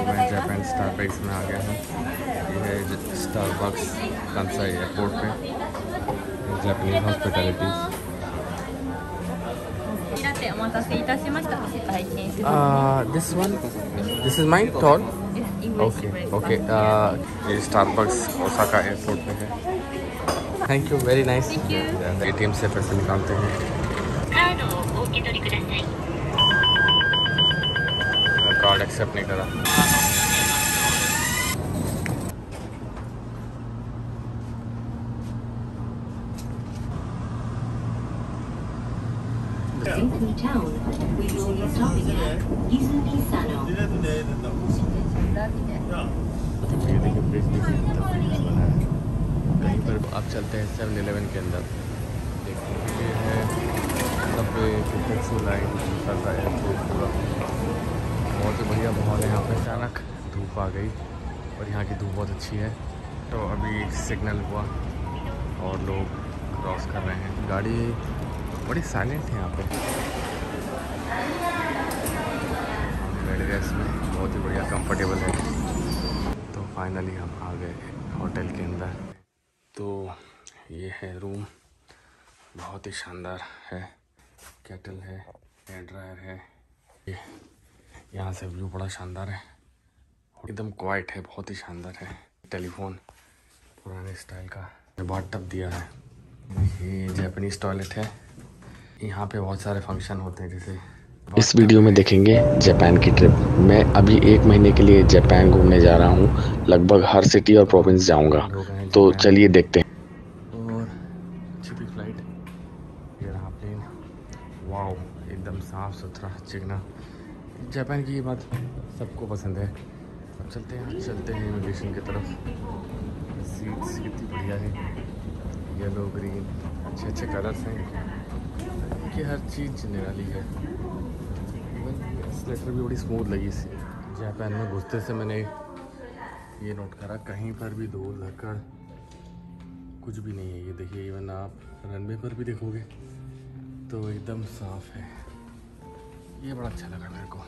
मैं Japan Starbucks में आ गया हूँ। ये है स्टारबक्स कांसाई एयरपोर्ट पे, Japanese hospitalities. This is my tall. Okay okay, ये स्टारबक्स ओसाका एयरपोर्ट पे है। Thank you, very nice. ATM से पैसे निकालते हैं। कार्ड एक्सेप्ट नहीं करा। Into town, we will be stopping at Izuki Sano. कहीं पर आप चलते हैं 7-Eleven के अंदर, देखिए ये है subway taxi line Osaka airport पूरा। बहुत ही बढ़िया माहौल है यहाँ पे। अचानक धूप आ गई और यहाँ की धूप बहुत अच्छी है। तो अभी सिग्नल हुआ और लोग क्रॉस कर रहे हैं। गाड़ी बड़ी साइलेंट है यहाँ पे। बैठ गए इसमें, बहुत ही बढ़िया कंफर्टेबल है। तो फाइनली हम आ गए होटल के अंदर। तो ये है रूम, बहुत ही शानदार है। केटल है, एयर ड्रायर है। यहाँ से व्यू बड़ा शानदार है, एकदम क्वाइट है, बहुत ही शानदार है। टेलीफोन पुराने स्टाइल का, बाथटब दिया है। ये जापानीज टॉयलेट है। यहाँ पे बहुत सारे फंक्शन होते हैं, जैसे इस वीडियो में देखेंगे जापान की ट्रिप। मैं अभी 1 महीने के लिए जापान घूमने जा रहा हूँ। लगभग हर सिटी और प्रोविंस जाऊँगा, तो चलिए देखते हैं। और अच्छी थी फ्लाइट, ये रहा प्लेन। वाओ, एकदम साफ सुथरा चिकना। जापान की ये बात सबको पसंद है। अब चलते हैं इमिग्रेशन की तरफ। सीट्स कितनी बढ़िया है, येलो ग्रीन, अच्छे अच्छे कलर्स हैं कि हर चीज़ निराली है। स्लेटर भी बड़ी स्मूथ लगी। जापान में घुसते से मैंने ये नोट करा, कहीं पर भी धूल धक्कड़ कुछ भी नहीं है। ये देखिए, इवन आप रनवे पर भी देखोगे तो एकदम साफ है। ये बड़ा अच्छा लगा मेरे को।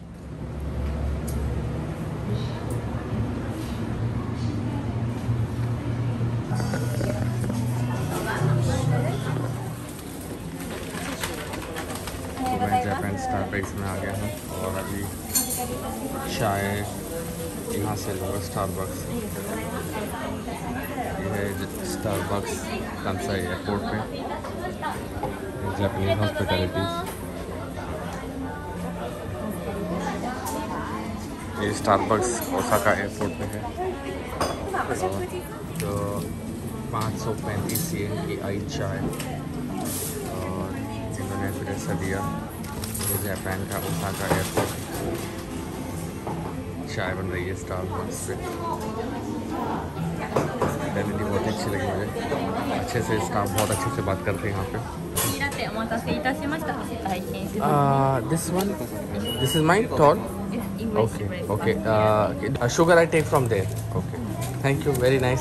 मैं जापान स्टारबक्स में आ गया हूँ और अभी चाय यहाँ से लूँगा स्टारबक्स। ये है स्टारबक्स कांसाई एयरपोर्ट पे, जापानीज हॉस्पिटैलिटीज़। ये स्टारबक्स ओसाका एयरपोर्ट पे है। तो 535 CM की आई चाय और इन्होंने फिर ऐसा दिया। ये जापान का ओसाका एयरपोर्ट चाय बन रही है स्टारबक्स पे। क्वालिटी बहुत अच्छी लगी मुझे, अच्छे से स्टाफ बहुत अच्छे से बात करते हैं यहाँ पे। This is my tall. Okay okay, sugar I take from there. Okay, thank you, very nice.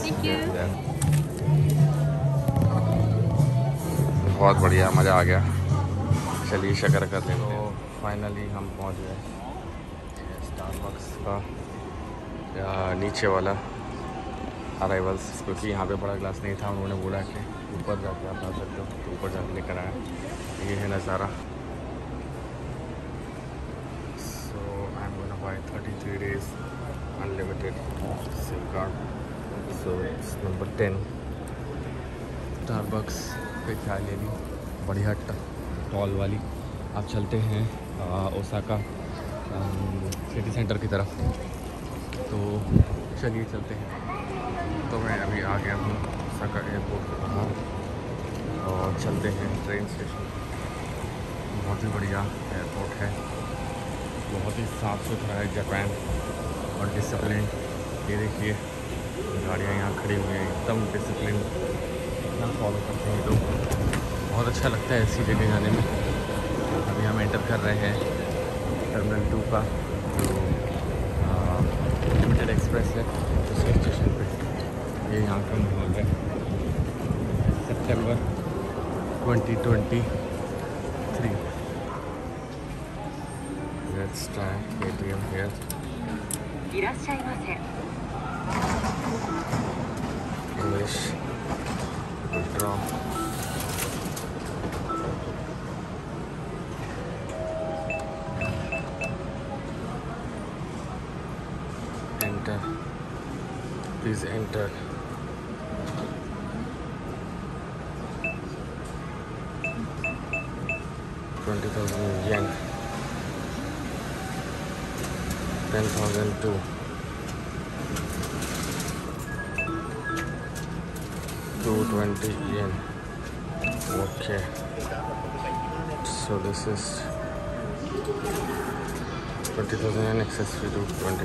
बहुत बढ़िया, मज़ा आ गया। चलिए शक्कर कर लेते हैं। तो फाइनली हम पहुँच गए स्टारबक्स का नीचे वाला अराइवल्स, क्योंकि यहाँ पे बड़ा ग्लास नहीं था। उन्होंने बोला कि ऊपर जाके आप आ सकते हो, तो ऊपर जाके लेकर आया। ये है नज़ारा। So I am gonna buy 33 days unlimited SIM card. So it's number 10 Starbucks पे चाय ले ली, बढ़िया टॉल वाली। आप चलते हैं ओसाका सिटी सेंटर की तरफ, तो चलिए चलते हैं। तो मैं अभी आ गया हूँ ओसाका एयरपोर्ट के बाहर और चलते हैं ट्रेन स्टेशन। बहुत ही बढ़िया एयरपोर्ट है, बहुत ही साफ़ सुथरा है जापान और डिसिप्लिन। ये देखिए गाड़ियाँ यहाँ खड़ी हुई हैं, एकदम डिसिप्लिन इतना फॉलो करते हैं लोग। बहुत अच्छा लगता है ऐसी जगह जाने में। अभी हम एंटर कर रहे हैं टर्मिनल 2 का, जो लिमिटेड एक्सप्रेस है उसके स्टेशन पे। ये यहाँ का माहौल है। सितंबर 2023। Let's try ATM here. いらっしゃいませ。 English draw. Enter. Please enter. yen. 10,002. 220 yen. Okay. So this is 20,000 yen excess fee 220.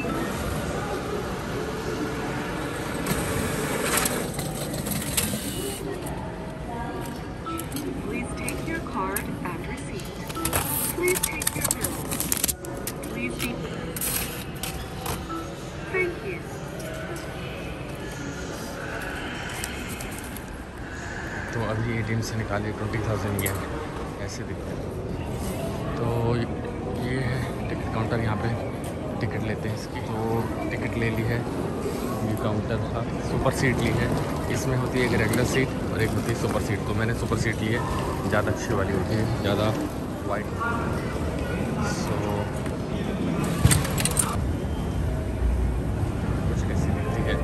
Please take your card and receipt. Please take your bill. Please be. Thank you. तो अभी ATM से निकाले 20,000 येन ऐसे दिखते हैं। तो ये है टिकट काउंटर, यहाँ पे टिकट लेते हैं इसकी। तो टिकट ले ली है, ये काउंटर था। सुपर सीट ली है, इसमें होती है एक रेगुलर सीट और एक होती है सुपर सीट। तो मैंने सुपर सीट ली है, ज़्यादा अच्छी वाली होती है, ज़्यादा वाइड। सो कुछ ऐसी दिखती है।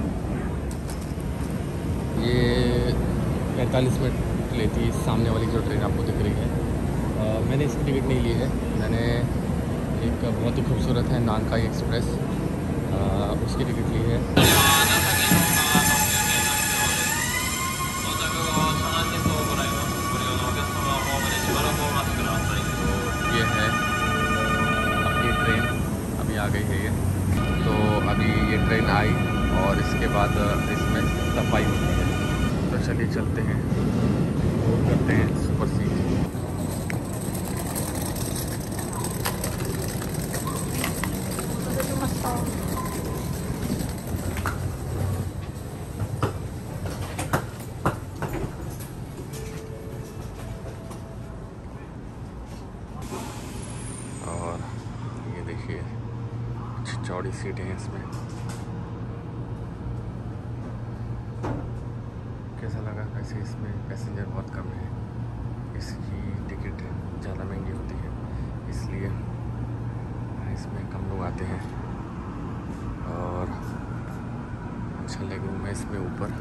ये 45 मिनट लेती है सामने वाली जो ट्रेन आपको दिख रही है। मैंने इसकी टिकट नहीं ली है, मैंने एक बहुत ही खूबसूरत है नानकाई एक्सप्रेस, उसकी टिकट ली है। ये है अपनी ट्रेन, अभी आ गई है ये। तो अभी ये ट्रेन आई और इसके बाद इसमें सफाई होती है। तो चलिए चलते हैं, करते हैं सुपर सीट। और ये देखिए चौड़ी सीटें हैं इसमें। कैसा लगा? वैसे इसमें पैसेंजर बहुत कम है, इसकी टिकट ज़्यादा महंगी होती है, इसलिए इसमें कम लोग आते हैं। और अच्छा लेग रूम है इसमें ऊपर।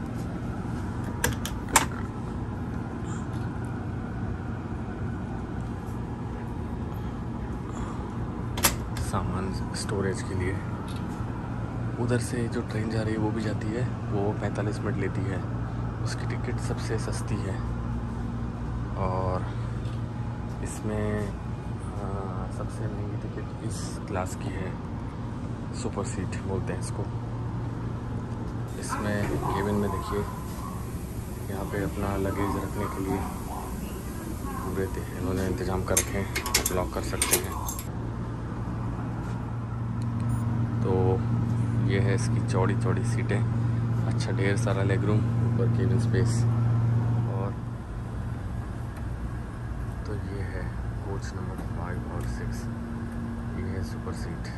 सामान स्टोरेज के लिए। उधर से जो ट्रेन जा रही है वो भी जाती है, वो 45 मिनट लेती है, उसकी टिकट सबसे सस्ती है। और इसमें सबसे महंगी टिकट इस क्लास की है, सुपर सीट बोलते हैं इसको। इसमें केबिन में देखिए, यहाँ पे अपना लगेज रखने के लिए पूरे इन्होंने इंतज़ाम कर रखे हैं, आप लॉक कर सकते हैं। तो ये है इसकी चौड़ी चौड़ी सीटें, अच्छा ढेर सारा लेग रूम, ऊपर केबिन स्पेस। और तो ये है कोच नंबर 5 और 6, ये है सुपर सीट।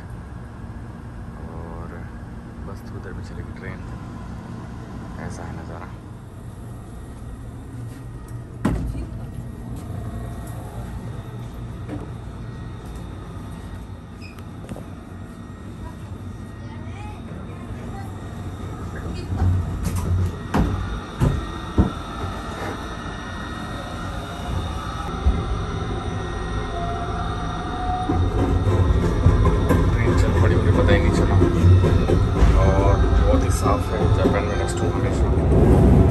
और बस तो उधर भी चलेगी ट्रेन। ऐसा है नज़ारा। ट्रेन चल पड़ी, मुझे पता ही नहीं चला। और बहुत ही साफ़ है, जापान में नेक्स्ट हूँ हमेशा।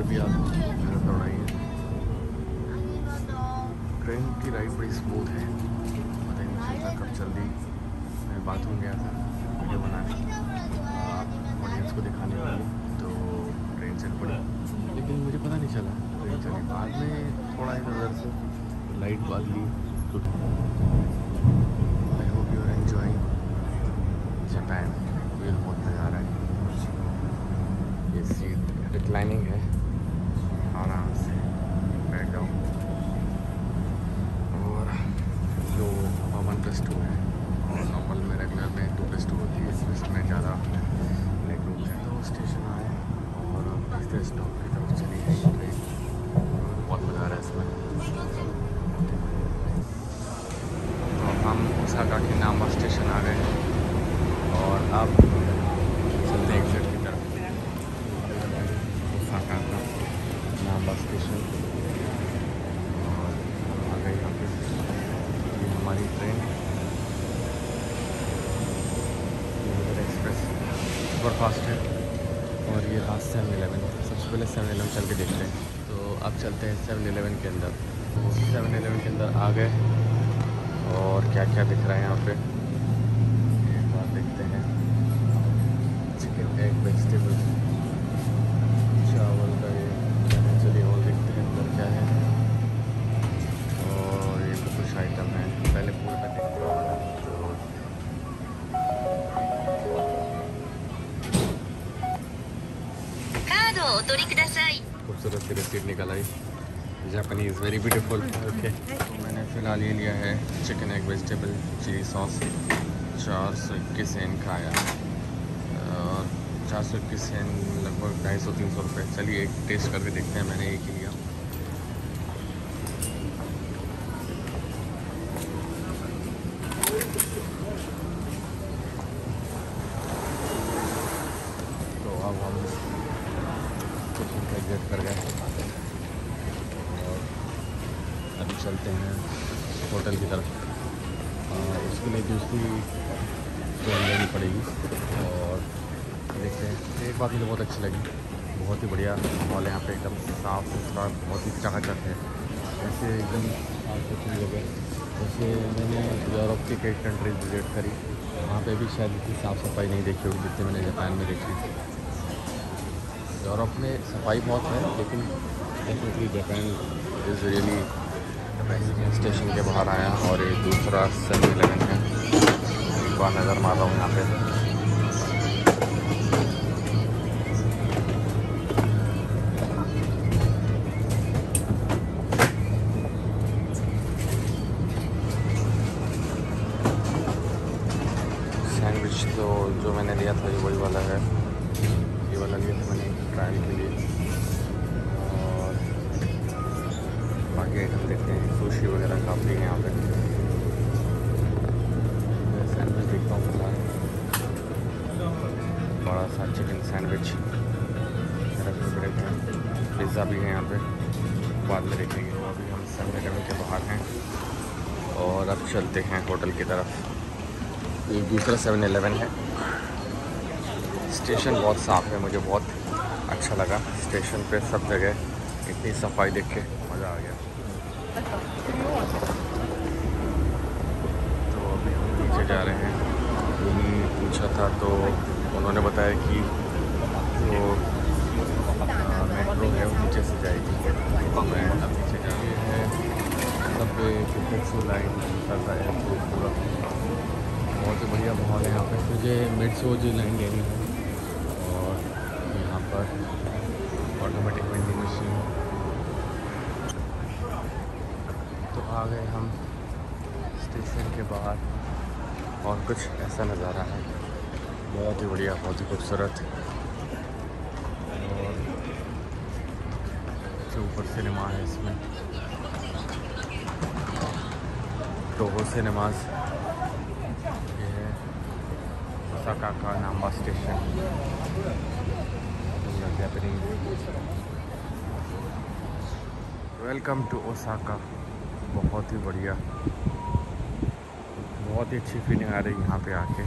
भी आप नज़र दौड़ाइए। ट्रेन की राइड बड़ी स्मूथ है, पता ही नहीं चलता कब जल्दी। मैं बाथरूम गया था वीडियो बनाने ऑडियंस को दिखाने के लिए, तो ट्रेन चल पड़ी, लेकिन मुझे पता नहीं चला ट्रेन चली। बाद में थोड़ा इधर से लाइट बदली। I hope you are enjoying Japan. ये बहुत मज़ा आ रहा है। ये सीट रिक्लाइनिंग है, आराम से बैठ जाओ। और जो 1+2 है और नॉर्मल में रेगुलर में 2+2 होती है, इसमें ज़्यादा लेग रूम है। तो स्टेशन आए और तीसरे स्टॉप की तरफ चली गई ट्रेन। बहुत मज़ा आ रहा है इसमें। तो हम ओसाका के नाम्बा स्टेशन आ गए हैं और अब चलते हैं एग्जिट की तरफ। ओसाका का नाम्बा स्टेशन और आ गई यहाँ पे। ये हमारी ट्रेन एक्सप्रेस सुपरफास्ट है और ये रहा 7-Eleven। सबसे पहले 7-Eleven चल के देखते हैं। तो अब चलते हैं 7-Eleven के अंदर। तो 7-Eleven के अंदर आ गए और क्या क्या दिख रहा है यहाँ पे एक बार देखते हैं। चिकन एग वेजिटेबल चावल का ये, चलिए और देखते हैं अंदर क्या है। और ये तो कुछ आइटम है, पहले पूरा का देखते हैं। खूबसूरत सी रसीद निकल आई। Japanese very beautiful. ओके, मैंने फ़िलहाल ये लिया है chicken egg vegetable chilli sauce. 421 yen का आया और 421 येन लगभग 250-300 रुपये। चलिए एक टेस्ट करके देखते हैं। मैंने एक ही लिया। तो अब हम किचन का एग्जिट कर गए और अभी चलते हैं होटल की तरफ। उसके लिए दूसरी ट्रेन लेनी पड़ेगी और देखते हैं। एक बात मुझे बहुत अच्छी लगी, बहुत ही बढ़िया माहौल है यहाँ पे, एकदम साफ़ सुथरा, बहुत ही चकाचक है। ऐसे एकदम साफ सुथरी जगह। जैसे मैंने यूरोप की कई कंट्रीज विजिट करी, वहाँ पे भी शायद इतनी साफ़ सफाई नहीं देखी होगी जितनी मैंने जापान में देखी। यूरोप में सफाई बहुत है, लेकिन definitely Japan is really. Station के बाहर आया और ये दूसरा 7-Eleven है। एक बार नज़र मार रहा हूँ यहाँ पे। सैंडविच तो जो मैंने लिया था ये वही वाला है। ये वाला लिया था मैंने ट्रायल के लिए। और बाकी आइटम देखते हैं। सुशी वगैरह काफ़ी है यहाँ पे। मैं सैंडविच देखता हूँ फिलहाल। बड़ा सा चिकन सैंडविच रेफ्रिजरेटर है। पिज़्ज़ा भी है यहाँ पे, बाद में देखेंगे। अभी हम 7-Eleven के बाहर हैं और अब चलते हैं होटल की तरफ। ये दूसरा 7-Eleven है। स्टेशन बहुत साफ़ है, मुझे बहुत अच्छा लगा। स्टेशन पे सब जगह इतनी सफाई देख के मज़ा आ गया। तो अभी हम नीचे जा रहे हैं। पूछा था तो उन्होंने बताया कि जो मेट्रो है वो नीचे से जाएगी। तो मैं अब नीचे जा रही है। सब पे लाइन एयरपोर्ट पूरा बहुत ही बढ़िया माहौल है यहाँ पे। मुझे मेट्रो जो लाइन लेनी है और यहाँ पर ऑटोमेटिक वेंडिंग मशीन। तो आ गए हम स्टेशन के बाहर और कुछ ऐसा नज़ारा है, बहुत ही बढ़िया, बहुत ही खूबसूरत। और जो ऊपर सिनेमा है इसमें, टोहो सिनेमास। ये है ओसाका का Namba station. Welcome to Osaka. बहुत ही बढ़िया, बहुत ही अच्छी फीलिंग आ रही है यहाँ पे आके।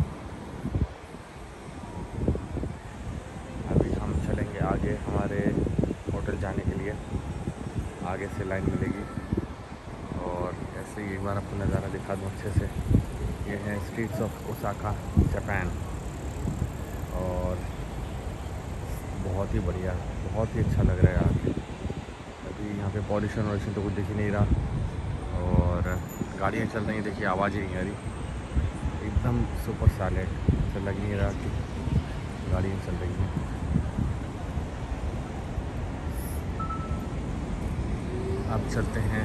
अभी हम चलेंगे आगे हमारे होटल जाने के लिए आगे से लाइन मिलेगी। और ऐसे ही एक बार आपको नज़ारा दिखा दूँ अच्छे से। ये है स्ट्रीट्स ऑफ ओसाका जापान, और बहुत ही बढ़िया, बहुत ही अच्छा लग रहा है आके। अभी यहाँ पे पॉल्यूशन वॉल्यूशन तो कुछ दिख ही नहीं रहा, और गाड़ियाँ चल रही हैं, देखिए आवाज़ ही नहीं आ रही, एकदम सुपर साइलेंट, ऐसा लग नहीं रहा कि गाड़ियाँ चल रही हैं। अब चलते हैं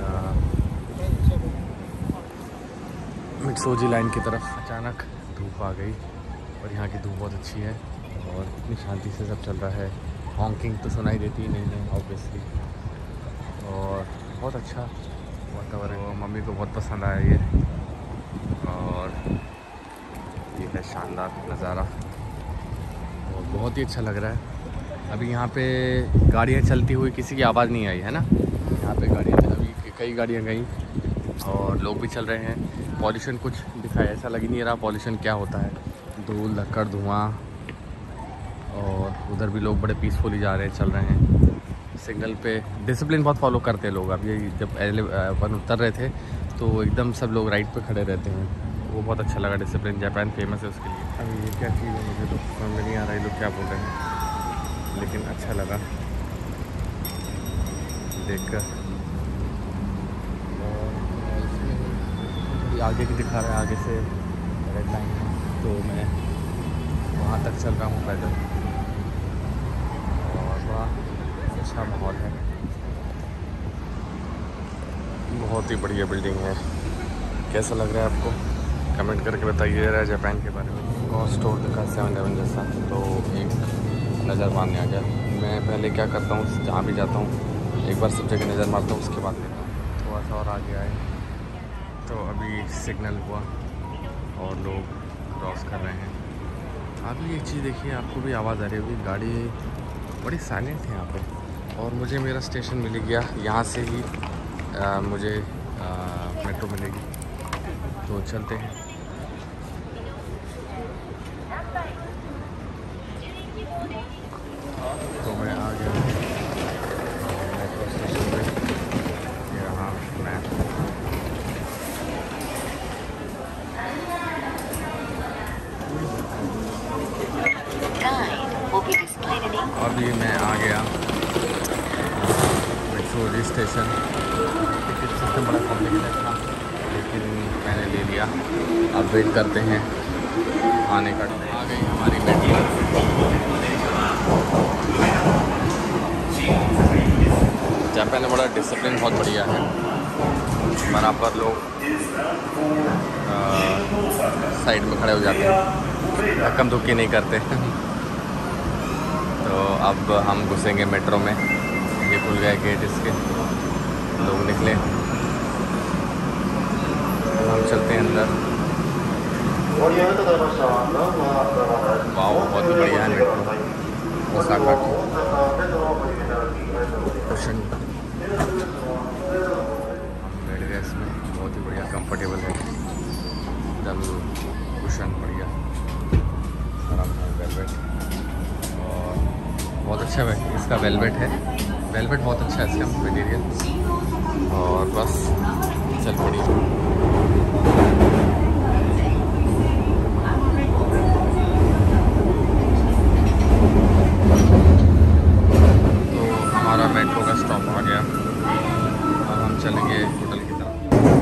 मित्सुबिशी लाइन की तरफ। अचानक धूप आ गई और यहाँ की धूप बहुत अच्छी है और इतनी शांति से सब चल रहा है। हॉकिंग तो सुनाई देती ही नहीं है ऑब्वियसली, और बहुत अच्छा वातावरण है। मम्मी को बहुत पसंद आया ये, और ये है शानदार नज़ारा और बहुत ही अच्छा लग रहा है। अभी यहाँ पे गाड़ियाँ चलती हुई किसी की आवाज़ नहीं आई है ना। यहाँ पे गाड़ियाँ अभी कई गाड़ियाँ गई और लोग भी चल रहे हैं। पॉल्यूशन कुछ दिखाई ऐसा लग ही नहीं रहा पॉल्यूशन क्या होता है, धूल धक्कड़ धुआं, और उधर भी लोग बड़े पीसफुली जा रहे हैं, चल रहे हैं सिग्नल पे। डिसिप्लिन बहुत फॉलो करते हैं लोग। अभी जब अपन उतर रहे थे तो एकदम सब लोग राइट पे खड़े रहते हैं, वो बहुत अच्छा लगा। डिसिप्लिन जापान फेमस है उसके लिए। अभी ये क्या चीज़ है मुझे तो समझ में नहीं आ रहा है लोग क्या बोल रहे हैं, लेकिन अच्छा लगा देखकर। आगे भी दिखा रहा है, आगे से रेड लाइन है, तो मैं वहाँ तक चल रहा हूँ पैदल, और बड़ा अच्छा माहौल है। बहुत ही बढ़िया बिल्डिंग है। कैसा लग रहा है आपको कमेंट करके बताइए जरा जापान के बारे में। और स्टोर दिखा 7-Eleven जैसा, तो एक नज़र मारने आ गया। मैं पहले क्या करता हूँ, जहाँ भी जाता हूँ एक बार सब जगह नज़र मारता हूँ, उसके बाद लेता हूँ। थोड़ा सा और आगे आए तो अभी सिग्नल हुआ और लोग क्रॉस कर रहे हैं। अभी एक चीज़ देखिए, आपको भी आवाज़ आ रही होगी, गाड़ी बड़ी साइलेंट है यहाँ पे। और मुझे मेरा स्टेशन मिल गया, यहाँ से ही मुझे मेट्रो मिलेगी, तो चलते हैं। तो मैं आ गया मेट्रो स्टेशन पे। यहाँ मैं अभी मैं आ गया मित्सुबिशी स्टेशन। टिकट सिस्टम बड़ा कॉम्प्लिकेटेड था, लेकिन मैंने ले लिया। अब वेट करते हैं आने का। आ गई हमारी मेट्रो। जापान में बड़ा डिसिप्लिन बहुत बढ़िया है, बराबर लोग साइड में खड़े हो जाते हैं, धक्कम धुक्की नहीं करते। तो अब हम घुसेंगे मेट्रो में। ये खुल गए गेट इसके, लोग निकले, तो हम चलते हैं अंदर। वाह, बहुत ही बढ़िया है मेट्रो ओसाका की। कुशन हम बैठ गए इसमें, बहुत ही बढ़िया कंफर्टेबल है एकदम, कुशन बढ़िया, आराम से वेलवेट, और बहुत अच्छा है इसका वेलवेट है। वेलवेट बहुत अच्छा है इसका मटेरियल, और बस चल पड़ी। मेट्रो का स्टॉप आ गया, अब हम चलेंगे होटल की तरफ।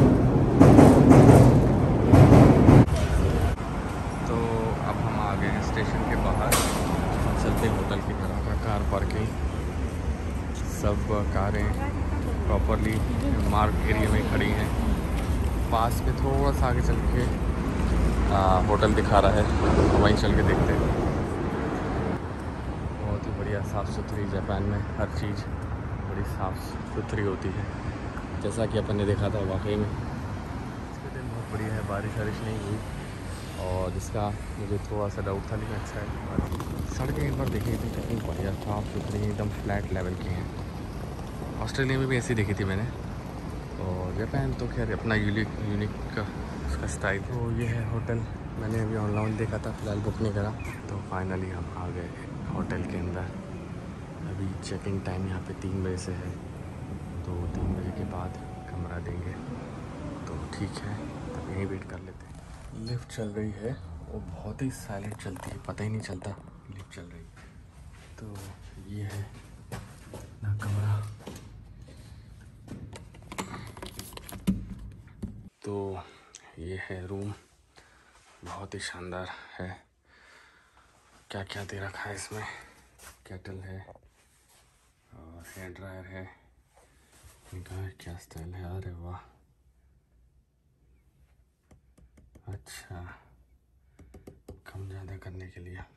तो अब हम आ गए हैं स्टेशन के बाहर, हम चलते हैं होटल की तरफ। कार पार्किंग, सब कारें प्रॉपरली मार्क एरिया में खड़ी हैं। पास में थोड़ा सा आगे चल के होटल दिखा रहा है, तो वहीं चल के देखते हैं। बहुत ही बढ़िया साफ़ सुथरी, जापान में हर चीज़ बड़ी साफ़ सुथरी होती है, जैसा कि अपन ने देखा था वाकई में। इसके दिन बहुत बढ़िया है, बारिश वारिश नहीं हुई, और जिसका मुझे थोड़ा सा डाउट था, लेकिन अच्छा है। सड़कें एक बार देखी थी कितनी बढ़िया साफ़ सुथरी, एकदम फ्लैट लेवल की हैं। ऑस्ट्रेलिया में भी ऐसी देखी थी मैंने, और जापान तो खैर अपना यूनिक उसका स्टाइल। तो ये है होटल, मैंने अभी ऑनलाइन देखा था, फ़िलहाल बुक नहीं करा। तो फाइनली हम आ गए होटल के अंदर, अभी चेकिंग टाइम यहाँ पे 3 बजे से है, तो 3 बजे के बाद कमरा देंगे। तो ठीक है, तब यहीं वेट कर लेते हैं। लिफ्ट चल रही है, वो बहुत ही साइलेंट चलती है, पता ही नहीं चलता लिफ्ट चल रही है। तो ये है ना कमरा। तो ये है रूम, बहुत ही शानदार है। क्या क्या दे रखा है इसमें, केटल है और हेयर ड्रायर है। इनका क्या स्टाइल है, अरे वाह, अच्छा, कम ज़्यादा करने के लिए।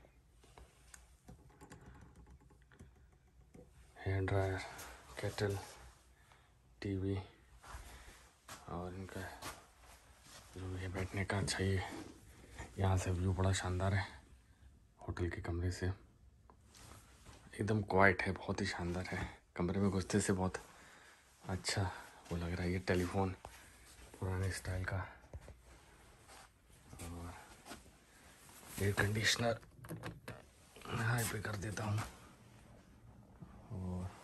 हेयर ड्रायर, केटल, टीवी और इनका जो ये बैठने का अच्छा, ये यहाँ से व्यू बड़ा शानदार है होटल के कमरे से, एकदम क्वाइट है, बहुत ही शानदार है। कमरे में घुसते से बहुत अच्छा वो लग रहा है। ये टेलीफोन पुराने स्टाइल का, और एयर कंडीशनर हाई पे कर देता हूँ, और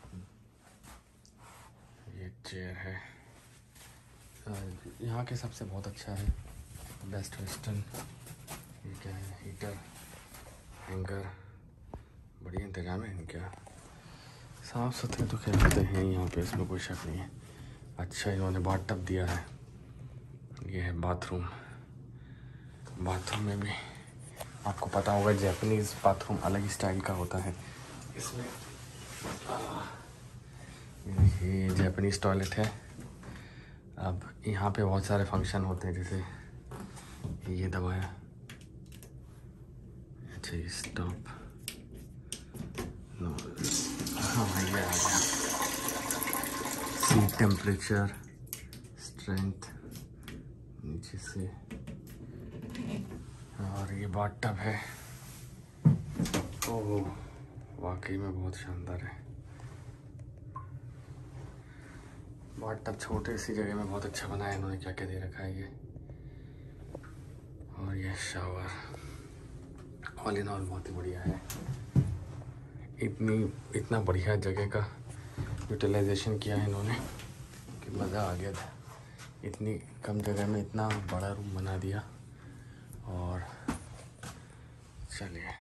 ये चेयर है यहाँ के सबसे बहुत अच्छा है, बेस्ट वेस्टर्न। ये क्या है, हीटर, हैंगर, बढ़िया इंतजाम है इनका। साफ़ सुथरे तो खैर होते हैं यहाँ पे, इसमें कोई शक नहीं है। अच्छा, इन्होंने बाथटब दिया है। ये है बाथरूम। बाथरूम में भी आपको पता होगा जापानीज़ बाथरूम अलग ही स्टाइल का होता है। इसमें ये जापानीज़ टॉयलेट है। अब यहाँ पे बहुत सारे फंक्शन होते हैं, जैसे ये दबाया, अच्छा ये स्टॉप, नो, हाँ ये आ गया, सीट टेम्परेचर, स्ट्रेंथ नीचे से, और ये बाथटब है। ओह, वाकई में बहुत शानदार है। बाथटब छोटे सी जगह में बहुत अच्छा बनाया इन्होंने, क्या क्या दे रखा है ये, और ये शावर। ऑल इन ऑल बहुत ही बढ़िया है। इतना बढ़िया जगह का यूटिलाइजेशन किया है इन्होंने कि मज़ा आ गया था। इतनी कम जगह में इतना बड़ा रूम बना दिया। और चलिए